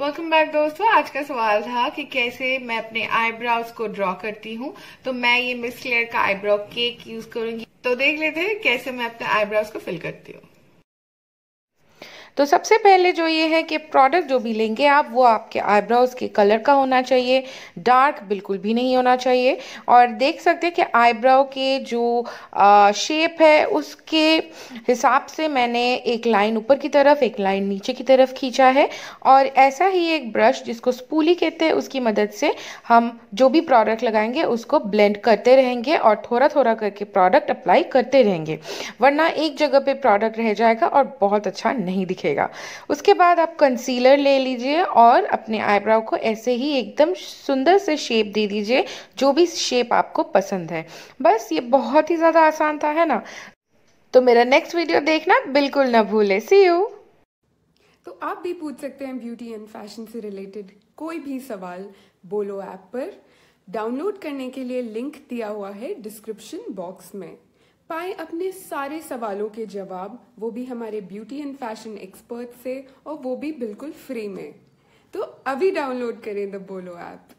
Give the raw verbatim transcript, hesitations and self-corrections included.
Welcome back दोस्तों। आज का सवाल था कि कैसे मैं अपने आईब्रोज को ड्रॉ करती हूँ। तो मैं ये मिस क्लेयर का आईब्रो केक यूज करूंगी। तो देख लेते हैं कैसे मैं अपने आईब्रोज को फिल करती हूँ। तो सबसे पहले जो ये है कि प्रोडक्ट जो भी लेंगे आप, वो आपके आईब्रोज के कलर का होना चाहिए, डार्क बिल्कुल भी नहीं होना चाहिए। और देख सकते हैं कि आईब्रो के जो शेप है उसके हिसाब से मैंने एक लाइन ऊपर की तरफ, एक लाइन नीचे की तरफ खींचा है। और ऐसा ही एक ब्रश जिसको स्पूली कहते हैं, उसकी मदद से हम जो भी प्रोडक्ट लगाएंगे उसको ब्लेंड करते रहेंगे और थोड़ा थोड़ा करके प्रोडक्ट अप्लाई करते रहेंगे, वरना एक जगह पे प्रोडक्ट रह जाएगा और बहुत अच्छा नहीं दिखेगा। उसके बाद आप कंसीलर ले लीजिए और अपने आईब्रो को ऐसे ही एकदम सुंदर से शेप दे दीजिए, जो भी शेप आपको पसंद है। बस ये बहुत ही ज़्यादा आसान था, है ना? तो मेरा नेक्स्ट वीडियो देखना बिल्कुल ना भूले। See you. तो आप भी पूछ सकते हैं ब्यूटी एंड फैशन से रिलेटेड कोई भी सवाल बोलो ऐप पर। डाउनलोड करने के लिए लिंक दिया हुआ है डिस्क्रिप्शन बॉक्स में। पाएं अपने सारे सवालों के जवाब, वो भी हमारे ब्यूटी एंड फैशन एक्सपर्ट से, और वो भी बिल्कुल फ्री में। तो अभी डाउनलोड करें द बोलो ऐप।